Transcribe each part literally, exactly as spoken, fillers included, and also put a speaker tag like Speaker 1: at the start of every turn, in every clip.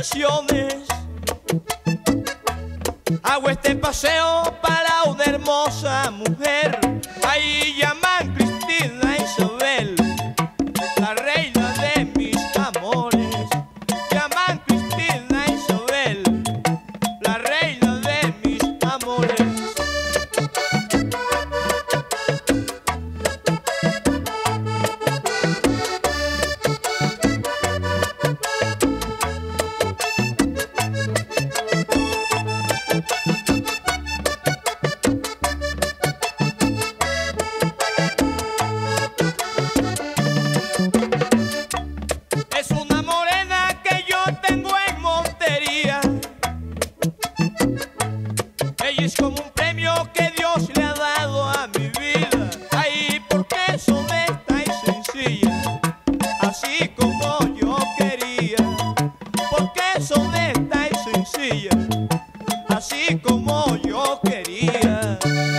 Speaker 1: ilusiones. Hago este paseo para una hermosa mujer. Ahí llaman Cristina Isabel, la reina de mis amores. Llaman Cristina Isabel, la reina de mis amores. Es una morena que yo tengo en Montería. Ella es como un premio que Dios le ha dado a mi vida. Ay, porque es honesta y sencilla, así como yo quería. Porque es honesta y sencilla, así como yo quería.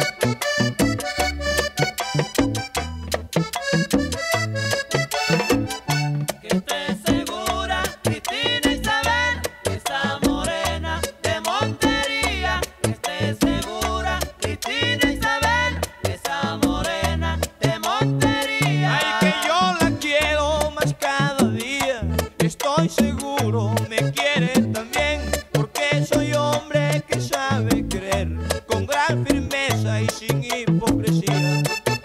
Speaker 2: Que esté segura, Cristina Isabel, esa morena de Montería. Que esté segura, Cristina Isabel, esa morena de Montería.
Speaker 1: Ay, que yo la quiero más cada día. Estoy seguro me quiere también, porque soy hombre que sabe querer con gran firmeza y sin hipocresía.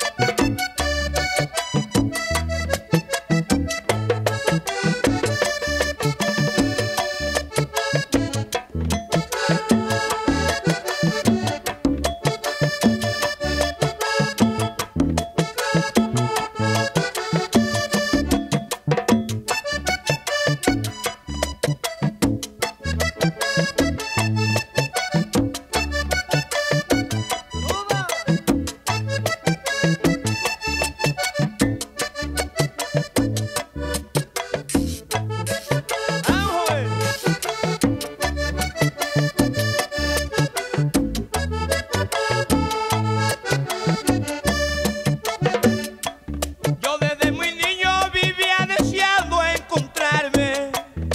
Speaker 1: Yo desde muy niño vivía deseando encontrarme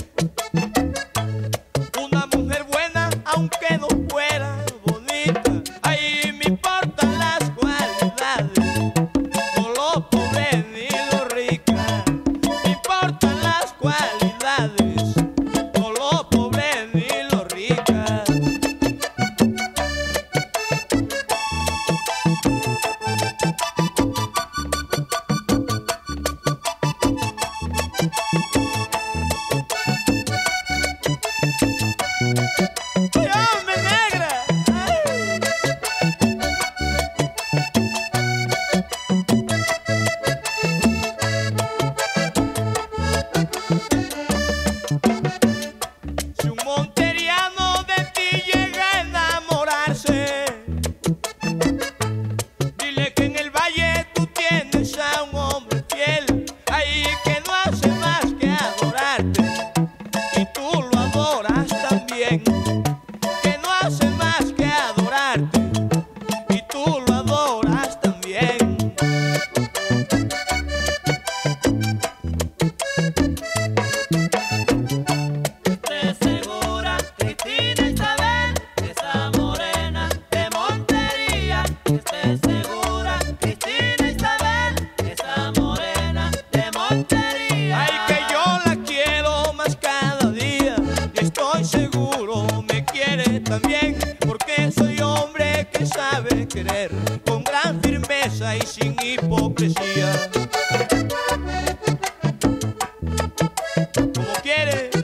Speaker 1: una mujer buena, aunque no fuera bonita. Ahí me importan las cualidades, no lo pobre ni lo rica. Me importan las cualidades, no lo pobre ni lo rica. ¡Ay, hombre, negra! ¡Ay! Si un monteriano de ti llega a enamorarse, dile que en el valle tú tienes a un hombre fiel, ahí que no hace más que adorarte, y tú lo adoras también. Que no hace más que adorarte, y tú lo adoras también.
Speaker 2: Que esté segura, Cristina Isabel, esa morena de Montería. Que esté segura, Cristina Isabel, esa morena de Montería.
Speaker 1: Ay, que yo la quiero más cada día, y estoy seguro me quiere también, porque soy hombre que sabe querer con gran firmeza y sin hipocresía. Como quiere.